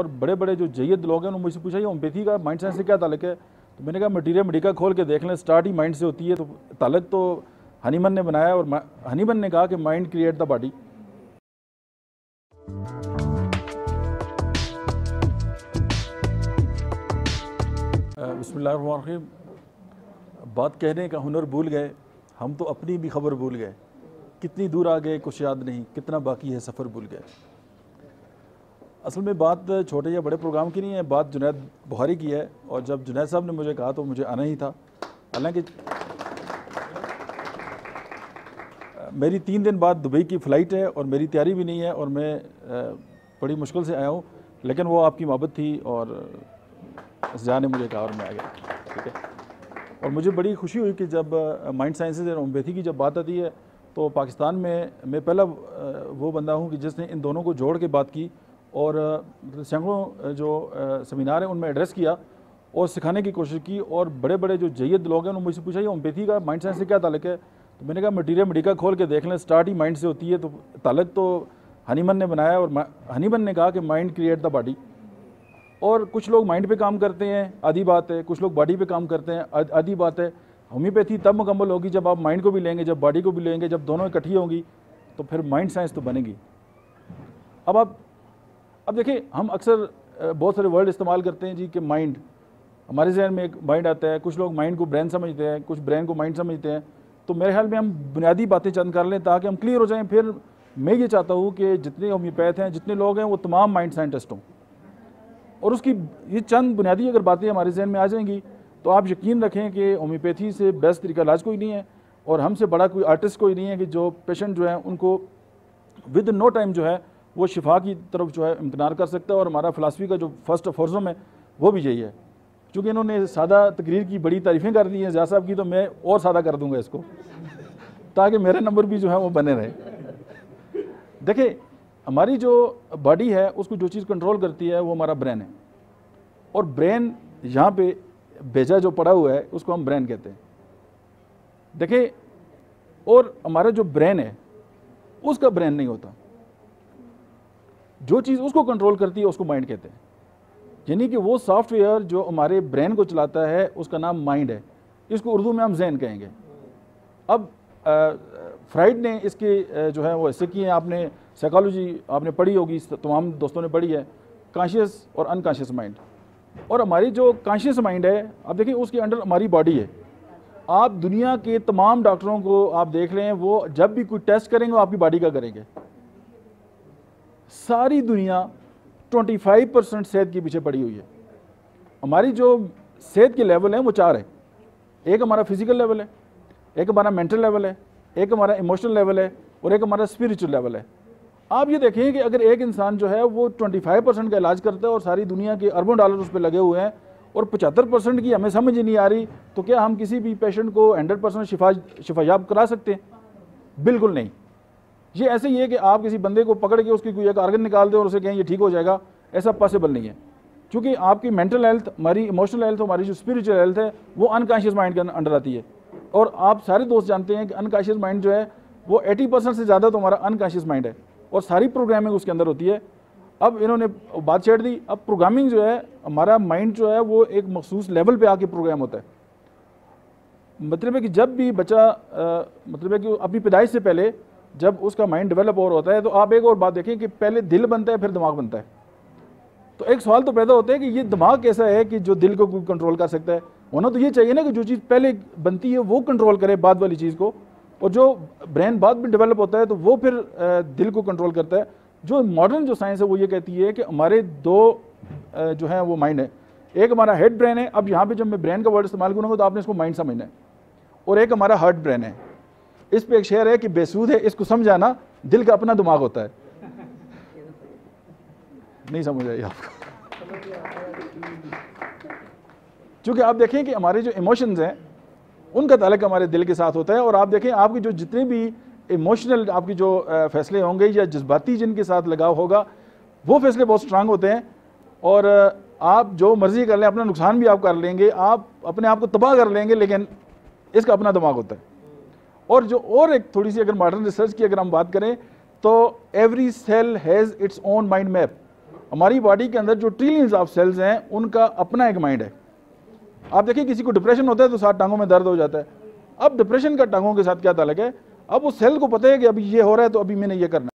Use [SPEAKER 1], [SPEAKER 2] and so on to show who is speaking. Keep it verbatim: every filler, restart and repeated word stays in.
[SPEAKER 1] और बड़े बड़े जो जयद लोग हैं उन्होंने मुझसे पूछा ये होम्योपैथी का माइंड साइंस से क्या ताल्लुक है। तो मैंने कहा मटीरियल मेडिका खोल के देख लें, स्टार्ट ही माइंड से होती है। तो ताल्लुक तो हनीमन ने बनाया और हनीमन ने कहा कि माइंड क्रिएट द बॉडी। बिस्मिल्लाहिर्रहमानिर्रहीम। बात कहने का हुनर भूल गए हम, तो अपनी भी खबर भूल गए। कितनी दूर आ गए कुछ याद नहीं, कितना बाकी है सफ़र भूल गए। असल में बात छोटे या बड़े प्रोग्राम की नहीं है, बात जुनैद बुखारी की है। और जब जुनैद साहब ने मुझे कहा तो मुझे आना ही था। हालांकि मेरी तीन दिन बाद दुबई की फ़्लाइट है और मेरी तैयारी भी नहीं है और मैं बड़ी मुश्किल से आया हूँ, लेकिन वो आपकी मोहब्बत थी और ज़िया ने मुझे कहा और मैं आ गया। ठीक है। और मुझे बड़ी खुशी हुई कि जब माइंड साइंसेज और होम्योपैथी की जब बात आती है तो पाकिस्तान में मैं पहला वो बंदा हूँ कि जिसने इन दोनों को जोड़ के बात की और सैकड़ों जो सेमिनार हैं उनमें एड्रेस किया और सिखाने की कोशिश की। और बड़े बड़े जो जयद लोग हैं उन्होंने मुझसे पूछा ये होम्योपैथी का माइंड साइंस से क्या ताल्लुक है। तो मैंने कहा मटीरियल मेडिका खोल के देख लें, स्टार्ट ही माइंड से होती है। तो ताल्लुक तो हनीमन ने बनाया और हनीमन ने कहा कि माइंड क्रिएट द बॉडी। और कुछ लोग माइंड पे काम करते हैं, आधी बात है, कुछ लोग बॉडी पे काम करते हैं, आधी बात है। होम्योपैथी तब मुकम्मल होगी जब आप माइंड को भी लेंगे, जब बॉडी को भी लेंगे, जब दोनों इकट्ठी होंगी तो फिर माइंड साइंस तो बनेगी। अब आप अब देखिए, हम अक्सर बहुत सारे वर्ड इस्तेमाल करते हैं जी कि माइंड, हमारे जहन में एक माइंड आता है। कुछ लोग माइंड को ब्रेन समझते हैं, कुछ ब्रेन को माइंड समझते हैं। तो मेरे ख्याल में हम बुनियादी बातें चंद कर लें ताकि हम क्लियर हो जाएँ। फिर मैं ये चाहता हूँ कि जितने होम्योपैथ हैं, जितने लोग हैं, वो तमाम माइंड साइंटिस्ट हों। और उसकी ये चंद बुनियादी अगर बातें हमारे जहन में आ जाएंगी तो आप यकीन रखें कि होम्योपैथी से बेस्ट तरीका इलाज कोई नहीं है और हमसे बड़ा कोई आर्टिस्ट कोई नहीं है कि जो पेशेंट जो है उनको विद नो टाइम जो है वो शिफा की तरफ जो है इम्तनार कर सकता है। और हमारा फ़िलासफ़ी का जो फर्स्ट फोर्जम है वो भी यही है। चूँकि इन्होंने सादा तकरीर की बड़ी तारीफ़ें कर दी हैं ज़िया साहब की, तो मैं और सादा कर दूँगा इसको ताकि मेरे नंबर भी जो है वो बने रहे। देखिए, हमारी जो बॉडी है उसको जो चीज़ कंट्रोल करती है वो हमारा ब्रेन है। और ब्रेन यहाँ पे भेजा जो पड़ा हुआ है उसको हम ब्रेन कहते हैं। देखिए, और हमारा जो ब्रेन है उसका ब्रेन नहीं होता, जो चीज़ उसको कंट्रोल करती है उसको माइंड कहते हैं। यानी कि वो सॉफ्टवेयर जो हमारे ब्रेन को चलाता है उसका नाम माइंड है। इसको उर्दू में हम जहन कहेंगे। अब फ्राइड ने इसके जो है वो ऐसे किए हैं, आपने साइकोलॉजी आपने पढ़ी होगी, तमाम दोस्तों ने पढ़ी है, कॉन्शियस और अनकॉन्शियस माइंड। और हमारी जो कॉन्शियस माइंड है, अब देखिए उसके अंडर हमारी बॉडी है। आप दुनिया के तमाम डॉक्टरों को आप देख लें, वो जब भी कोई टेस्ट करेंगे वो आपकी बॉडी का करेंगे। सारी दुनिया पच्चीस परसेंट सेहत के पीछे पड़ी हुई है। हमारी जो सेहत के लेवल हैं वो चार है। एक हमारा फिजिकल लेवल है, एक हमारा मेंटल लेवल है, एक हमारा इमोशनल लेवल है और एक हमारा स्पिरिचुअल लेवल है। आप ये देखें कि अगर एक इंसान जो है वो पच्चीस परसेंट का इलाज करता है और सारी दुनिया के अरबों डॉलर उस पर लगे हुए हैं और पचहत्तर परसेंट की हमें समझ ही नहीं आ रही, तो क्या हम किसी भी पेशेंट को हंड्रेड परसेंट शिफा शिफायाब करा सकते हैं? बिल्कुल नहीं। ये ऐसे ही है कि आप किसी बंदे को पकड़ के उसकी कोई एक आर्गन निकाल दें और उसे कहें ये ठीक हो जाएगा, ऐसा पॉसिबल नहीं है। क्योंकि आपकी मेंटल हेल्थ, हमारी इमोशनल हेल्थ, हमारी जो स्पिरिचुअल हेल्थ है वो अनकॉन्शियस माइंड के अंडर आती है। और आप सारे दोस्त जानते हैं कि अनकॉन्शियस माइंड जो है वो अस्सी परसेंट से ज़्यादा तो हमारा अनकॉन्शियस माइंड है और सारी प्रोग्रामिंग उसके अंदर होती है। अब इन्होंने बात छेड़ दी। अब प्रोग्रामिंग जो है, हमारा माइंड जो है वो एक मखसूस लेवल पे आके प्रोग्राम होता है। मतलब है कि जब भी बच्चा आ, मतलब है कि अपनी पैदाइश से पहले जब उसका माइंड डेवलप और होता है, तो आप एक और बात देखें कि पहले दिल बनता है फिर दिमाग बनता है। तो एक सवाल तो पैदा होता है कि ये दिमाग कैसा है कि जो दिल को कंट्रोल कर सकता है। होना तो ये चाहिए ना कि जो चीज़ पहले बनती है वो कंट्रोल करे बाद वाली चीज़ को, और जो ब्रेन बाद में डेवलप होता है तो वो फिर दिल को कंट्रोल करता है। जो मॉडर्न जो साइंस है वो ये कहती है कि हमारे दो जो है वो माइंड है। एक हमारा हेड ब्रेन है। अब यहाँ पे जब मैं ब्रेन का वर्ड इस्तेमाल करूँगा तो आपने इसको माइंड समझना है। और एक हमारा हार्ट ब्रेन है। इस पे एक शेर है कि बेसूद है इसको समझाना, दिल का अपना दिमाग होता है। नहीं समझ आई आपको? क्योंकि आप देखें कि हमारे जो इमोशंस हैं उनका ताल्लुक हमारे दिल के साथ होता है। और आप देखें आपकी जो जितने भी इमोशनल आपकी जो फैसले होंगे या जज्बाती जिनके साथ लगाव होगा वो फैसले बहुत स्ट्रांग होते हैं। और आप जो मर्जी कर लें, अपना नुकसान भी आप कर लेंगे, आप अपने आप को तबाह कर लेंगे, लेकिन इसका अपना दिमाग होता है। और जो और एक थोड़ी सी अगर मॉडर्न रिसर्च की अगर हम बात करें तो every cell has its own mind map. हमारी बॉडी के अंदर जो ट्रिलियंस ऑफ सेल्स हैं उनका अपना एक माइंड है। आप देखिए किसी को डिप्रेशन होता है तो साथ टांगों में दर्द हो जाता है। अब डिप्रेशन का टांगों के साथ क्या ताल्लुक है? अब उस सेल को पता है कि अभी ये हो रहा है तो अभी मैंने ये करना है।